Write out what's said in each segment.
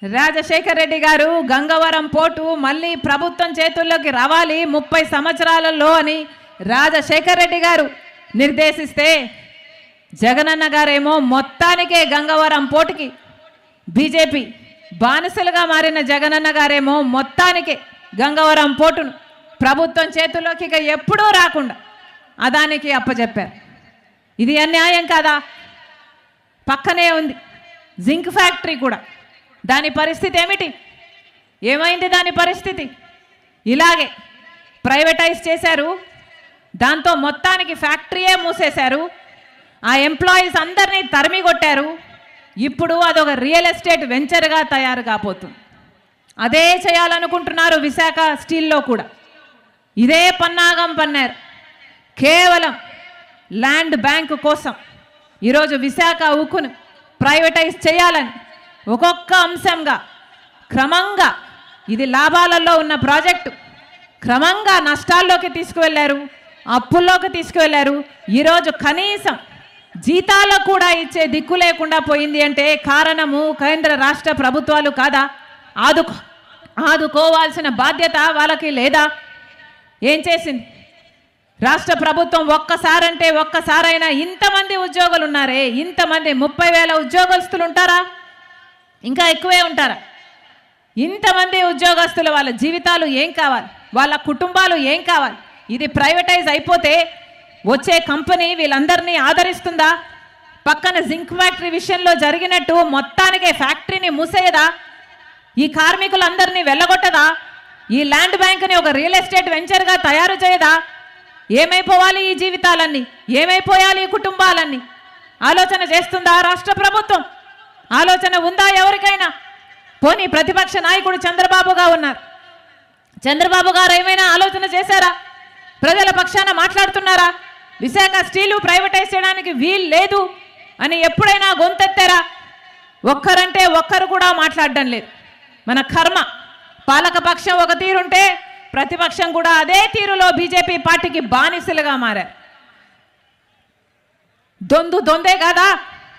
రాజశేఖర్ రెడ్డి గారు గంగవరం పోర్టు మళ్ళీ ప్రభుత్వం చేతుల్లోకి రావాలి 30 సంవత్సరాలలో అని రాజశేఖర్ రెడ్డి గారు నిర్దేశిస్తే జగనన్న గారేమో మొత్తానికే గంగవరం పోర్టుకి బీజేపీ బానిసలుగా మారిన జగనన్న గారేమో మొత్తానికే గంగవరం పోర్టును ప్రభుత్వం చేతుల్లోకి ఇక ఎప్పుడూ రాకుండా అదానికి అప్పచెప్పారు. ఇది అన్యాయం కాదా? పక్కనే ఉంది జింక్ ఫ్యాక్టరీ కూడా. దాని పరిస్థితి ఏమిటి? ఏమైంది దాని పరిస్థితి? ఇలాగే ప్రైవేటైజ్ చేశారు. దాంతో మొత్తానికి ఫ్యాక్టరీయే మూసేశారు. ఆ ఎంప్లాయీస్ అందరినీ తరిమి కొట్టారు. ఇప్పుడు అదొక రియల్ ఎస్టేట్ వెంచర్గా తయారు కాబోతుంది. అదే చేయాలనుకుంటున్నారు విశాఖ స్టీల్లో కూడా. ఇదే పన్నాగం పన్నారు. కేవలం ల్యాండ్ బ్యాంక్ కోసం ఈరోజు విశాఖ ఉక్కును ప్రైవేటైజ్ చేయాలని ఒక్కొక్క అంశంగా క్రమంగా ఇది లాభాలలో ఉన్న ప్రాజెక్టు క్రమంగా నష్టాల్లోకి తీసుకువెళ్ళారు, అప్పుల్లోకి తీసుకువెళ్ళారు. ఈరోజు కనీసం జీతాలు కూడా ఇచ్చే దిక్కు లేకుండా పోయింది అంటే కారణము కేంద్ర రాష్ట్ర ప్రభుత్వాలు కాదా? ఆదుకోవాల్సిన బాధ్యత వాళ్ళకి లేదా? ఏం చేసింది రాష్ట్ర ప్రభుత్వం? ఒక్కసారంటే ఒక్కసారైనా ఇంతమంది ఉద్యోగులు ఉన్నారే, ఇంతమంది 30,000 ఉద్యోగస్తులు ఉంటారా? ఇంకా ఎక్కువే ఉంటారా? ఇంతమంది ఉద్యోగస్తులు వాళ్ళ జీవితాలు ఏం కావాలి? వాళ్ళ కుటుంబాలు ఏం కావాలి? ఇది ప్రైవేటైజ్ అయిపోతే వచ్చే కంపెనీ వీళ్ళందరినీ ఆదరిస్తుందా? పక్కన జింక్ ఫ్యాక్టరీ విషయంలో జరిగినట్టు మొత్తానికే ఫ్యాక్టరీని మూసేయదా? ఈ కార్మికులందరినీ వెళ్ళగొట్టదా? ఈ ల్యాండ్ బ్యాంక్ని ఒక రియల్ ఎస్టేట్ వెంచర్గా తయారు చేయదా? ఏమైపోవాలి ఈ జీవితాలన్నీ? ఏమైపోయాలి ఈ కుటుంబాలన్నీ? ఆలోచన చేస్తుందా రాష్ట్ర ప్రభుత్వం? ఆలోచన ఉందా ఎవరికైనా? పోనీ ప్రతిపక్ష నాయకుడు చంద్రబాబుగా ఉన్నారు. చంద్రబాబు గారు ఏమైనా ఆలోచన చేశారా? ప్రజల పక్షాన మాట్లాడుతున్నారా? విశాఖ స్టీలు ప్రైవేటైజ్ చేయడానికి వీలు లేదు అని ఎప్పుడైనా గొంతెత్తారా? ఒక్కరంటే ఒక్కరు కూడా మాట్లాడడం లేదు. మన కర్మ. పాలకపక్షం ఒక తీరుంటే ప్రతిపక్షం కూడా అదే తీరులో బీజేపీ పార్టీకి బానిసలుగా మారారు. దొందే కాదా?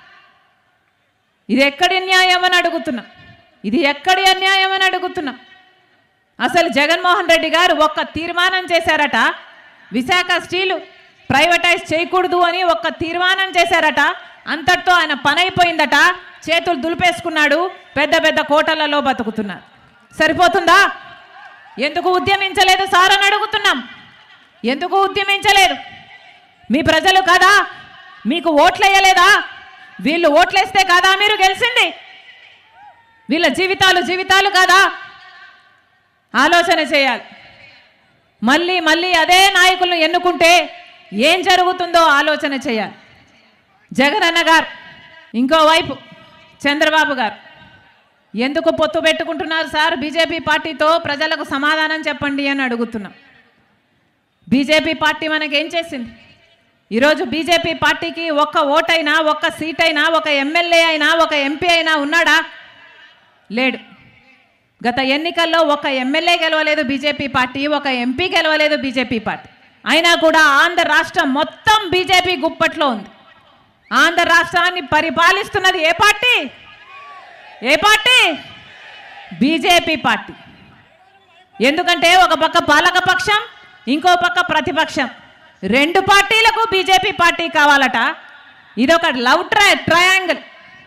ఇది ఎక్కడి న్యాయం అని అడుగుతున్నా. ఇది ఎక్కడి అన్యాయం అని అడుగుతున్నా. అసలు జగన్మోహన్ రెడ్డి గారు ఒక్క తీర్మానం చేశారట, విశాఖ స్టీలు ప్రైవేటైజ్ చేయకూడదు అని ఒక్క తీర్మానం చేశారట. అంతటితో ఆయన పని అయిపోయిందట. చేతులు దులిపేసుకున్నాడు. పెద్ద పెద్ద కోటలలో బతుకుతున్నారు. సరిపోతుందా? ఎందుకు ఉద్యమించలేదు సార్ అని అడుగుతున్నాం. ఎందుకు ఉద్యమించలేదు? మీ ప్రజలు కాదా? మీకు ఓట్లేయలేదా? వీళ్ళు ఓట్లేస్తే కాదా మీరు గెలిచింది? వీళ్ళ జీవితాలు కాదా? ఆలోచన చేయాలి. మళ్ళీ అదే నాయకులను ఎన్నుకుంటే ఏం జరుగుతుందో ఆలోచన చేయాలి. జగనన్న గారు, ఇంకోవైపు చంద్రబాబు గారు ఎందుకు పొత్తు పెట్టుకుంటున్నారు సార్ బీజేపీ పార్టీతో? ప్రజలకు సమాధానం చెప్పండి అని అడుగుతున్నాం. బీజేపీ పార్టీ మనకేం చేసింది? ఈరోజు బీజేపీ పార్టీకి ఒక్క ఓటైనా, ఒక్క సీట్ అయినా, ఒక ఎమ్మెల్యే అయినా, ఒక ఎంపీ అయినా ఉన్నాడా? లేడు. గత ఎన్నికల్లో ఒక ఎమ్మెల్యే గెలవలేదు బీజేపీ పార్టీ, ఒక ఎంపీ గెలవలేదు బీజేపీ పార్టీ. అయినా కూడా ఆంధ్ర రాష్ట్రం మొత్తం బీజేపీ గుప్పట్లో ఉంది. ఆంధ్ర రాష్ట్రాన్ని పరిపాలిస్తున్నది ఏ పార్టీ? ఏ పార్టీ? BJP party. ఎందుకంటే ఒక పక్క పాలక పక్షం, ఇంకో పక్క ప్రతిపక్షం. రెండు పార్టీలకు బీజేపీ పార్టీ కావాలట. ఇదొక లవ్ ట్రయాంగిల్.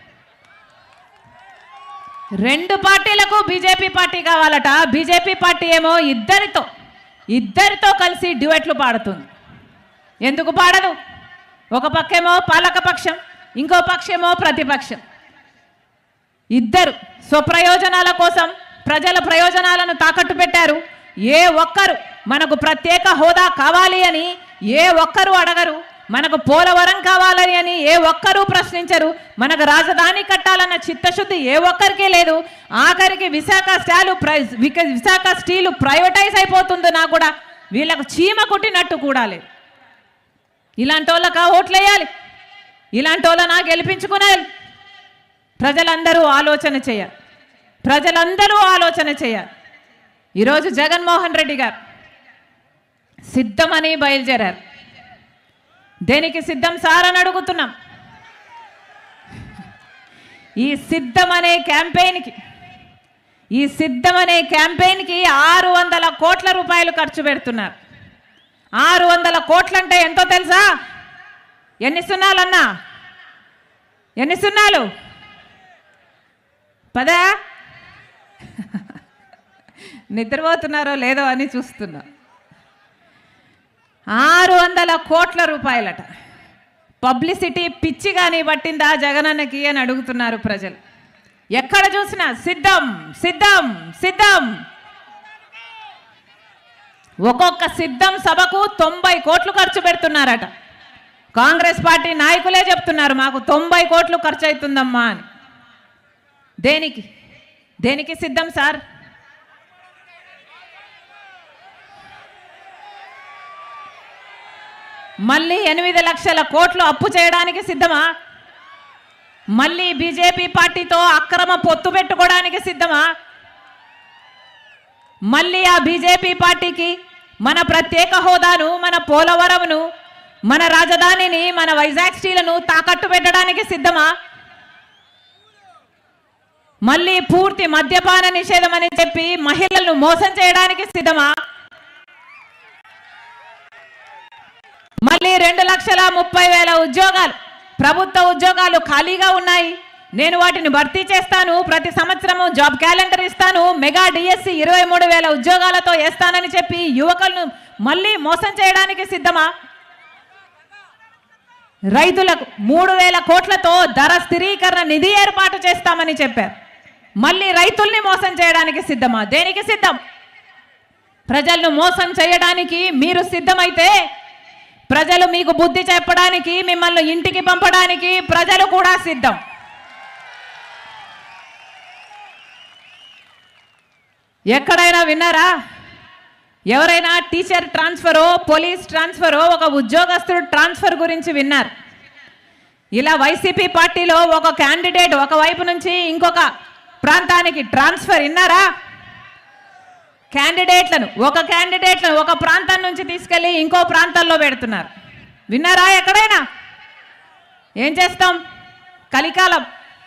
రెండు పార్టీలకు బీజేపీ పార్టీ కావాలట. బీజేపీ పార్టీ ఏమో ఇద్దరితో కలిసి డ్యూయెట్లు పాడుతుంది. ఎందుకు పాడదు? ఒక పక్కేమో పాలక పక్షం, ఇంకో పక్షేమో ప్రతిపక్షం. ఇద్దరు స్వప్రయోజనాల కోసం ప్రజల ప్రయోజనాలను తాకట్టు పెట్టారు. ఏ ఒక్కరు మనకు ప్రత్యేక హోదా కావాలి అని ఏ ఒక్కరు అడగరు. మనకు పోలవరం కావాలని అని ఏ ఒక్కరూ ప్రశ్నించరు. మనకు రాజధాని కట్టాలన్న చిత్తశుద్ధి ఏ ఒక్కరికి లేదు. ఆఖరికి విశాఖ స్టీలు ప్రైవేటైజ్ అయిపోతుందో కూడా వీళ్ళకు చీమ కొట్టినట్టు కూడా లేదు. ఇలాంటి వాళ్ళకా ఓట్లేయాలి? ఇలాంటి వాళ్ళనా గెలిపించుకునేయాలి? ప్రజలందరూ ఆలోచన చేయాలి. ప్రజలందరూ ఆలోచన చేయాలి. ఈరోజు జగన్మోహన్ రెడ్డి గారు సిద్ధమని బయలుదేరారు. దేనికి సిద్ధం సార్ అని అడుగుతున్నాం. ఈ సిద్ధం అనే క్యాంపెయిన్కి ఈ సిద్ధం అనే క్యాంపెయిన్కి 600 కోట్ల రూపాయలు ఖర్చు పెడుతున్నారు. 600 కోట్లంటే ఎంతో తెలుసా? ఎన్ని సున్నాలన్నా? ఎన్ని సున్నాలు? పదా? నిద్రపోతున్నారో లేదో అని చూస్తున్నా. 600 కోట్ల రూపాయలట. పబ్లిసిటీ పిచ్చి కానీ పట్టిందా జగనన్నకి అని అడుగుతున్నారు ప్రజలు. ఎక్కడ చూసినా సిద్ధం సిద్ధం సిద్ధం. ఒక్కొక్క సిద్ధం సభకు 90 కోట్లు ఖర్చు పెడుతున్నారట. కాంగ్రెస్ పార్టీ నాయకులే చెప్తున్నారు మాకు 90 కోట్లు ఖర్చు అవుతుందమ్మా అని. దేనికి దేనికి సిద్ధం సార్? మళ్ళీ 8 లక్షల కోట్లు అప్పు చేయడానికి సిద్ధమా? మళ్ళీ బీజేపీ పార్టీతో అక్రమ పొత్తు పెట్టుకోవడానికి సిద్ధమా? మళ్ళీ ఆ బీజేపీ పార్టీకి మన ప్రత్యేక హోదాను, మన పోలవరంను, మన రాజధానిని, మన వైజాగ్ స్టీలను తాకట్టు పెట్టడానికి సిద్ధమా? మళ్ళీ పూర్తి మద్యపాన నిషేధం అని చెప్పి మహిళలను మోసం చేయడానికి సిద్ధమా? మళ్ళీ 2,30,000 ఉద్యోగాలు, ప్రభుత్వ ఉద్యోగాలు ఖాళీగా ఉన్నాయి, నేను వాటిని భర్తీ చేస్తాను, ప్రతి సంవత్సరము జాబ్ క్యాలెండర్ ఇస్తాను, మెగా డిఎస్సి 23,000 ఉద్యోగాలతో వేస్తానని చెప్పి యువకులను మళ్ళీ మోసం చేయడానికి సిద్ధమా? రైతులకు 3,000 కోట్లతో ధర స్థిరీకరణ నిధి ఏర్పాటు చేస్తామని చెప్పారు. మళ్ళీ రైతుల్ని మోసం చేయడానికి సిద్ధమా? దేనికి సిద్ధం? ప్రజలను మోసం చేయడానికి మీరు సిద్ధమైతే ప్రజలు మీకు బుద్ధి చెప్పడానికి, మిమ్మల్ని ఇంటికి పంపడానికి ప్రజలు కూడా సిద్ధం. ఎక్కడైనా విన్నారా? ఎవరైనా టీచర్ ట్రాన్స్ఫరో, పోలీస్ ట్రాన్స్ఫరో, ఒక ఉద్యోగస్తుడు ట్రాన్స్ఫర్ గురించి విన్నారు? ఇలా వైసీపీ పార్టీలో ఒక క్యాండిడేట్ ఒకవైపు నుంచి ఇంకొక ప్రాంతానికి ట్రాన్స్ఫర్ విన్నారా? క్యాండిడేట్లను ఒక ప్రాంతం నుంచి తీసుకెళ్ళి ఇంకో ప్రాంతంలో పెడుతున్నారు. విన్నారా ఎక్కడైనా? ఏం చేస్తాం? కలికాలం.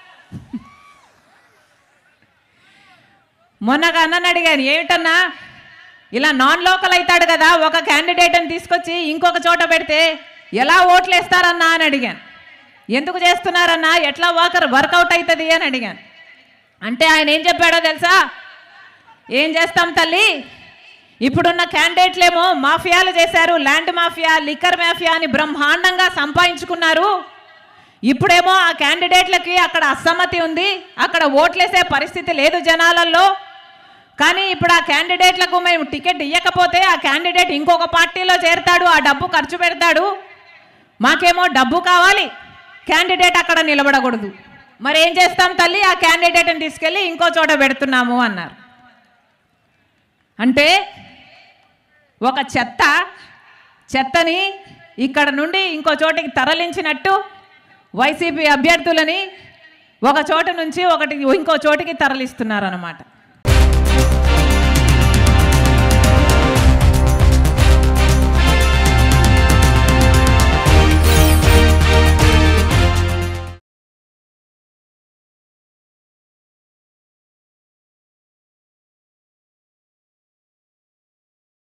మొన్నగా అన్నని అడిగాను, ఏమిటన్నా ఇలా నాన్ లోకల్ అవుతాడు కదా, ఒక క్యాండిడేట్ని తీసుకొచ్చి ఇంకొక చోట పెడితే ఎలా ఓట్లు వేస్తారన్నా అని అడిగాను. ఎందుకు చేస్తున్నారన్నా, ఎట్లా వర్కౌట్ అవుతుంది అని అడిగాను. అంటే ఆయన ఏం చెప్పాడో తెలుసా? ఏం చేస్తాం తల్లి, ఇప్పుడున్న క్యాండిడేట్లేమో మాఫియాలు చేశారు, ల్యాండ్ మాఫియా, లిక్కర్ మాఫియా అని బ్రహ్మాండంగా సంపాదించుకున్నారు. ఇప్పుడేమో ఆ క్యాండిడేట్లకి అక్కడ అసమ్మతి ఉంది, అక్కడ ఓట్లేసే పరిస్థితి లేదు జనాలలో. కానీ ఇప్పుడు ఆ క్యాండిడేట్లకు మేము టికెట్ ఇవ్వకపోతే ఆ క్యాండిడేట్ ఇంకొక పార్టీలో చేరుతాడు, ఆ డబ్బు ఖర్చు పెడతాడు. మాకేమో డబ్బు కావాలి, క్యాండిడేట్ అక్కడ నిలబడకూడదు. మరి ఏం చేస్తాం తల్లి, ఆ క్యాండిడేట్ని తీసుకెళ్ళి ఇంకో చోట పెడుతున్నాము అన్నారు. అంటే ఒక చెత్తని ఇక్కడ నుండి ఇంకో చోటికి తరలించినట్టు వైసీపీ అభ్యర్థులని ఒక చోట నుంచి ఇంకో చోటికి తరలిస్తున్నారు అన్నమాట.